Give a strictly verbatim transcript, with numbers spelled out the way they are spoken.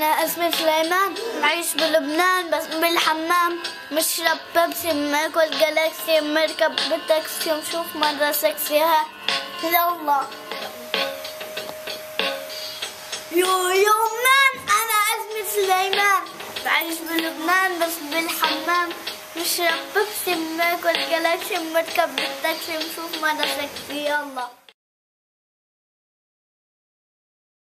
أنا اسمي سليمان، بعيش بلبنان بس بالحمام، بشرب بيبسي، بناكل جالاكسي، بنركب بالتاكسي ونشوف مرة سكسي. ها يلا يو يو مان. أنا اسمي سليمان، بعيش بلبنان بس بالحمام، بشرب بيبسي، بناكل جالاكسي، بنركب بالتاكسي ونشوف مرة سكسي. يلا